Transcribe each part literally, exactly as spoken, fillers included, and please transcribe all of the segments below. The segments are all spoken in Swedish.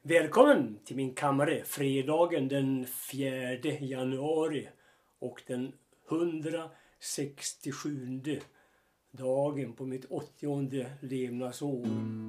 Välkommen till min kammare fredagen den fjärde januari och den hundrasextiosjunde dagen på mitt åttionde levnadsår.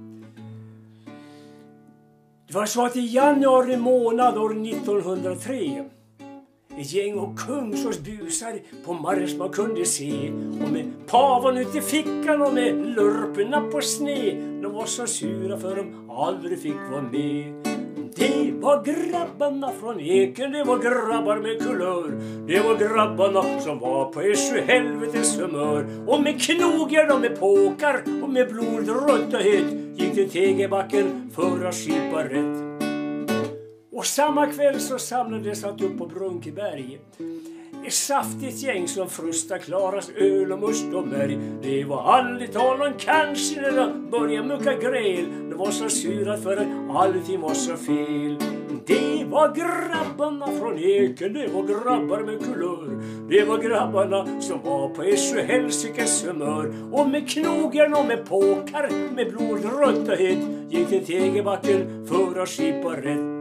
Det var så att i januari månad år nittonhundratre ett gäng och kungsårsbusar på marsch man kunde se, och med pavan ut i fickan och med lurperna på sne. De var så sura för de aldrig fick vara med. Det var grabbarna från Eken, det var grabbar med kulör. Det var grabbarna som var på esju helvetes humör. Och med knogar och med påkar och med blod rött och hett gick till Tegelbacken för att skipa rätt. Och samma kväll så samlades att upp på Brunkeberg ett saftigt gäng som frustade Klaras öl och must och berg. Det var aldrig tal om kanske när de började mucka gräl. De var så sura för att allting var så fel. Det var grabbarna från Eken, det var grabbar med kulör. Det var grabbarna som var på esju helsikes humör. Och med knogen och med påkar, med blod rött och hett gick till Tegelbacken för att skipa rätt.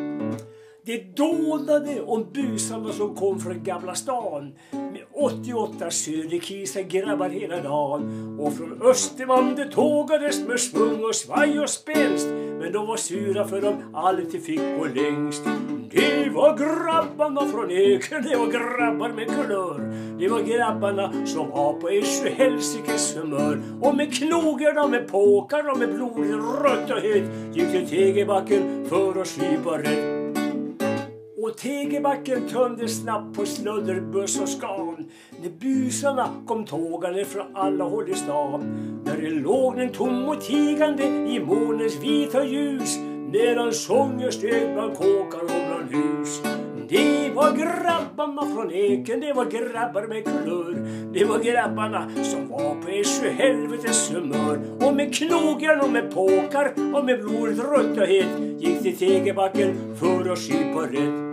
Det dånade om busarna som kom från Gamla stan med åttioåtta söderkisa grabbar hela dagen. Och från Österman det tågades med svung och svaj och spänst, men de var sura för de alltid fick gå längst. Det var grabbarna från Eken, det var grabbar med kulör. Det var grabbarna som var på esju helsikes humör. Och med knogar och med påkar och med blod rött och hett gick till Tegelbacken för att slipa rätt. Och Tegelbacken tömde snabbt på slödderbuss och skan när busarna kom tågande från alla håll i stan. Där det låg en tom och tigande i månens vita ljus, medan sånger steg bland kåkar och bland hus. Det var grabbarna från Eken, det var grabbar med kulör. Det var grabbarna som var på esju helvetes humör. Och med knogen och med påkar och med blod rött och hett gick till Tegelbacken för att skipa rätt.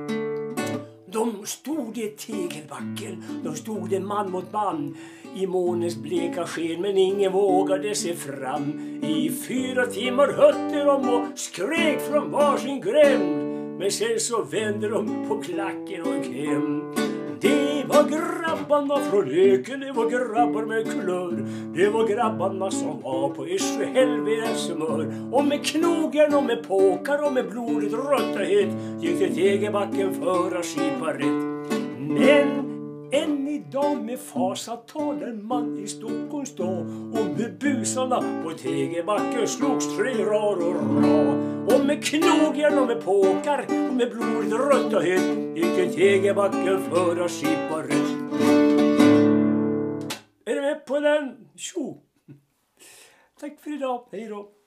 De stod i Tegelbacken, de stod en man mot man i månens bleka sken, men ingen vågade se fram. I fyra timmar hötte de och skrek från varsin gränd, men sen så vände de på klacken och gick hem. Det var grabbarna från Eken, det var grabbar med kulör. Det var grabbarna som var på esju helvetes humör. Och med knogen och med påkar och med blodet rött och hett gick till Tegelbacken för att skipa rätt. Men än idag med fasa talar man i Stockholms stad om hur busarna på Tegelbacken slogs tre rar och ra. Och med knogen och med påkar och med blodet rött och hett gick till Tegelbacken för att skipa rätt. Är du med på den? Tjo! Tack för idag, hej då!